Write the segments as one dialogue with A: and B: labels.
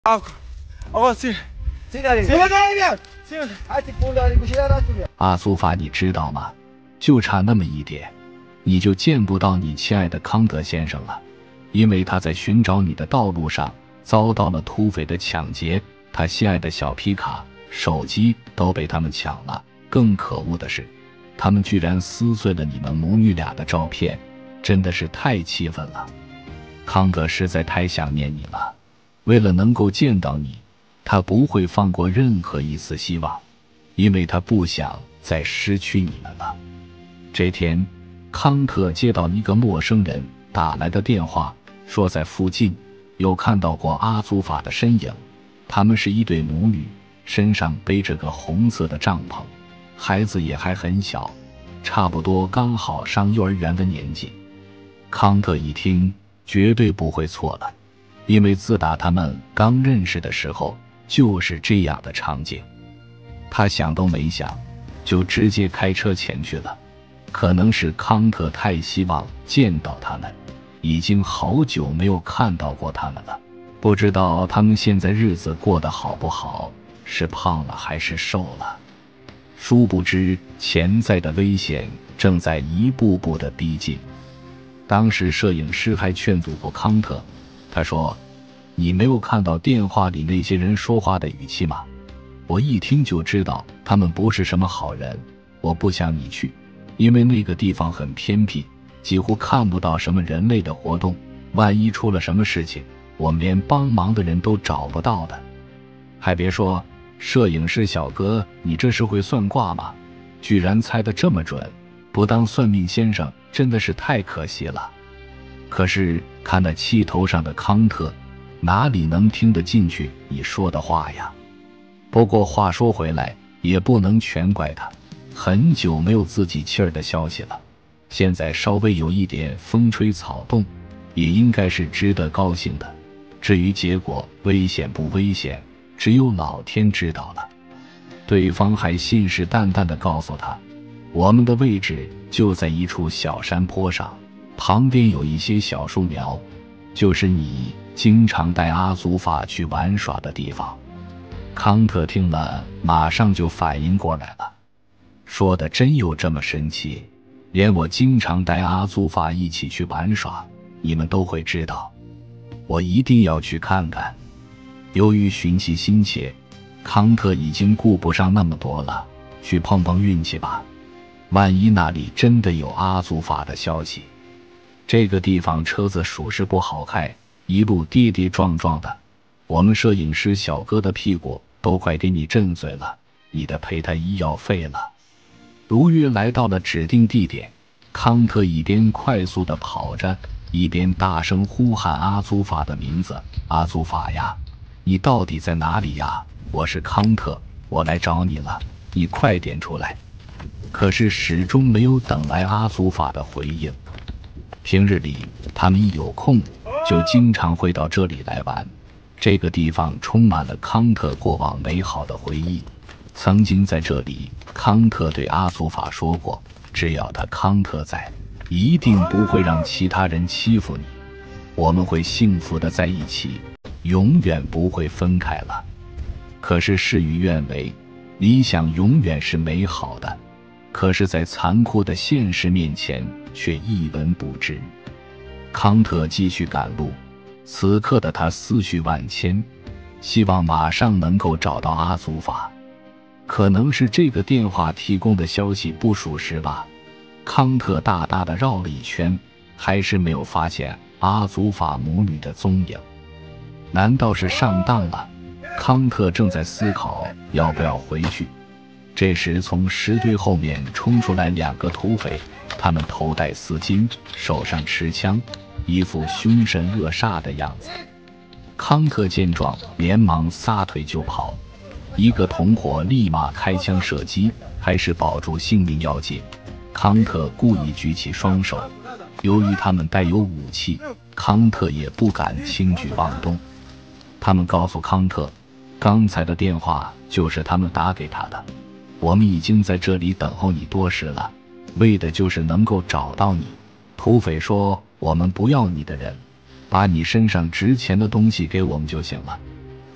A: 阿苏法，你知道吗？就差那么一点，你就见不到你亲爱的康德先生了，因为他在寻找你的道路上遭到了土匪的抢劫，他心爱的小皮卡、手机都被他们抢了。更可恶的是，他们居然撕碎了你们母女俩的照片，真的是太气愤了。康德实在太想念你了，为了能够见到你，他不会放过任何一丝希望，因为他不想再失去你们了。这天，康特接到一个陌生人打来的电话，说在附近有看到过阿祖法的身影，他们是一对母女，身上背着个红色的帐篷，孩子也还很小，差不多刚好上幼儿园的年纪。康特一听，绝对不会错了，因为自打他们刚认识的时候就是这样的场景。他想都没想，就直接开车前去了。可能是康特太希望见到他们，已经好久没有看到过他们了，不知道他们现在日子过得好不好，是胖了还是瘦了。殊不知潜在的危险正在一步步的逼近。当时摄影师还劝阻过康特，他说：“你没有看到电话里那些人说话的语气吗？我一听就知道他们不是什么好人，我不想你去，因为那个地方很偏僻，几乎看不到什么人类的活动，万一出了什么事情，我们连帮忙的人都找不到的。”还别说，摄影师小哥，你这是会算卦吗？居然猜得这么准，不当算命先生真的是太可惜了。可是看那气头上的康特，哪里能听得进去你说的话呀？不过话说回来，也不能全怪他，很久没有自己气儿的消息了，现在稍微有一点风吹草动，也应该是值得高兴的。至于结果危险不危险，只有老天知道了。对方还信誓旦旦地告诉他，我们的位置就在一处小山坡上，旁边有一些小树苗，就是你经常带阿祖法去玩耍的地方。康特听了马上就反应过来了，说的真有这么神奇？连我经常带阿祖法一起去玩耍，你们都会知道？我一定要去看看。由于寻其心切，康特已经顾不上那么多了，去碰碰运气吧，万一那里真的有阿祖法的消息。这个地方车子属实不好开，一路跌跌撞撞的，我们摄影师小哥的屁股都快给你震碎了，你得赔他医药费了。如约来到了指定地点，康特一边快速地跑着，一边大声呼喊阿祖法的名字：“阿祖法呀，你到底在哪里呀？我是康特，我来找你了，你快点出来！”可是始终没有等来阿祖法的回应。平日里他们一有空就经常会到这里来玩，这个地方充满了康特过往美好的回忆。曾经在这里，康特对阿祖法说过，只要他康特在，一定不会让其他人欺负你，我们会幸福的在一起，永远不会分开了。可是事与愿违，理想永远是美好的，可是在残酷的现实面前却一文不值。康特继续赶路，此刻的他思绪万千，希望马上能够找到阿祖法。可能是这个电话提供的消息不属实吧，康特大大的绕了一圈，还是没有发现阿祖法母女的踪影。难道是上当了？康特正在思考要不要回去，这时从石堆后面冲出来两个土匪，他们头戴丝巾，手上持枪，一副凶神恶煞的样子。康特见状连忙撒腿就跑，一个同伙立马开枪射击，还是保住性命要紧。康特故意举起双手，由于他们带有武器，康特也不敢轻举妄动。他们告诉康特，刚才的电话就是他们打给他的，我们已经在这里等候你多时了，为的就是能够找到你。土匪说，我们不要你的人，把你身上值钱的东西给我们就行了。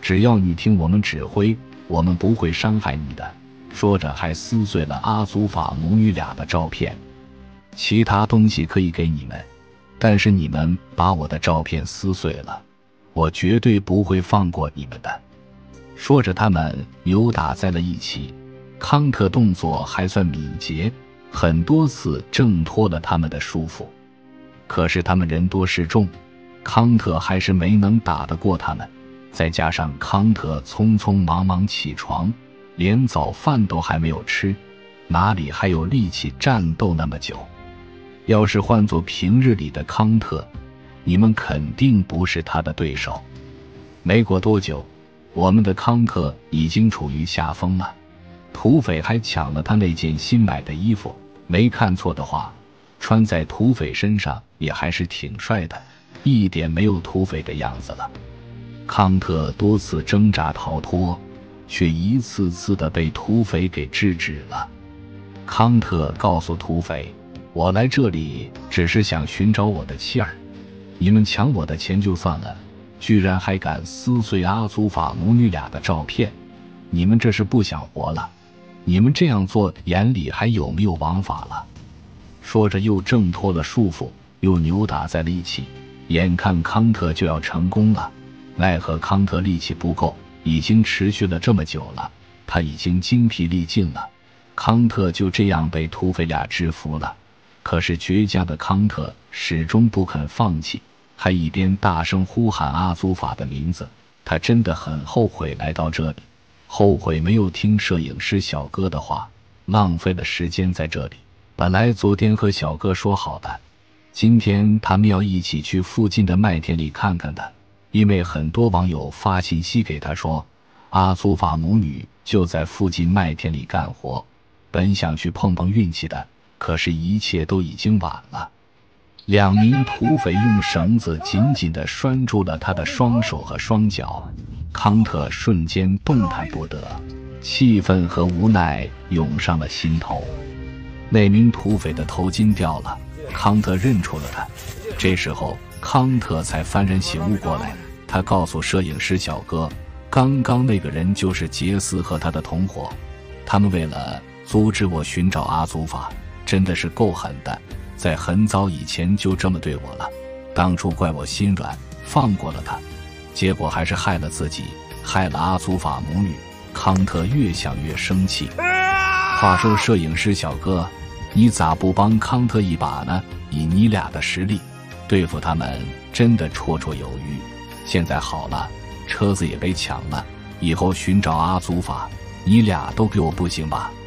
A: 只要你听我们指挥，我们不会伤害你的。说着还撕碎了阿祖法母女俩的照片。其他东西可以给你们，但是你们把我的照片撕碎了，我绝对不会放过你们的。说着他们扭打在了一起，康特动作还算敏捷，很多次挣脱了他们的束缚。可是他们人多势众，康特还是没能打得过他们。再加上康特匆匆忙忙起床，连早饭都还没有吃，哪里还有力气战斗那么久？要是换作平日里的康特，你们肯定不是他的对手。没过多久，我们的康特已经处于下风了。土匪还抢了他那件新买的衣服，没看错的话，穿在土匪身上也还是挺帅的，一点没有土匪的样子了。康特多次挣扎逃脱，却一次次的被土匪给制止了。康特告诉土匪，我来这里只是想寻找我的妻儿，你们抢我的钱就算了，居然还敢撕碎阿祖法母女俩的照片，你们这是不想活了？你们这样做眼里还有没有王法了？说着又挣脱了束缚，又扭打在了一起，眼看康特就要成功了，奈何康特力气不够，已经持续了这么久了，他已经精疲力尽了。康特就这样被土匪俩制服了。可是倔强的康特始终不肯放弃，还一边大声呼喊阿祖法的名字。他真的很后悔来到这里，后悔没有听摄影师小哥的话，浪费了时间在这里。本来昨天和小哥说好的，今天他们要一起去附近的麦田里看看的，因为很多网友发信息给他说，阿祖法母女就在附近麦田里干活，本想去碰碰运气的，可是一切都已经晚了。两名土匪用绳子紧紧地拴住了他的双手和双脚，康特瞬间动弹不得，气愤和无奈涌上了心头。那名土匪的头巾掉了，康特认出了他。这时候康特才幡然醒悟过来，他告诉摄影师小哥，刚刚那个人就是杰斯和他的同伙，他们为了阻止我寻找阿祖法，真的是够狠的，在很早以前就这么对我了。当初怪我心软，放过了他，结果还是害了自己，害了阿祖法母女。康特越想越生气。话说摄影师小哥，你咋不帮康特一把呢？以你俩的实力，对付他们真的绰绰有余。现在好了，车子也被抢了，以后寻找阿祖法，你俩都给我不行吧？